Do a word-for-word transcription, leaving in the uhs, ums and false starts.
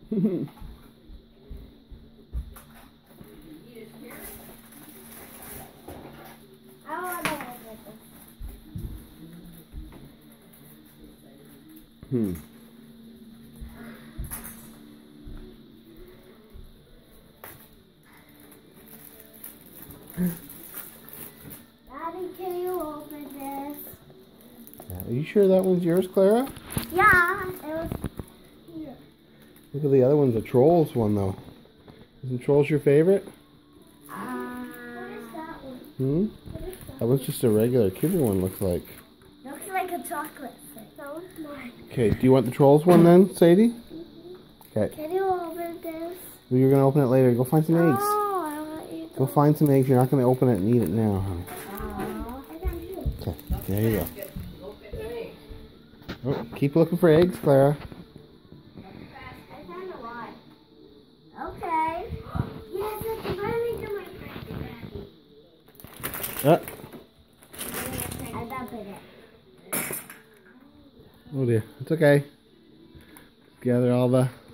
Hmm. Daddy, can you open this? Are you sure that one's yours, Clara? Yeah, it was here. Look at the other one's a Trolls one, though. Isn't Trolls your favorite? Uh, what is that one? Hmm? What is that? That one's just a regular kidder one, looks like. Looks like a chocolate thing. That was mine. Okay, do you want the Trolls one then, Sadie? Okay. Can you open this? Well, you're going to open it later. Go find some eggs. Oh, I want you to. Go find some eggs. You're not going to open it and eat it now, honey. Oh, I got you. Okay, there you go. Oh, keep looking for eggs, Clara. I found a lot. Okay. Yes, it's finally to my friend, Daddy. Uh, I dumped it. oh dear, it's okay. Gather all the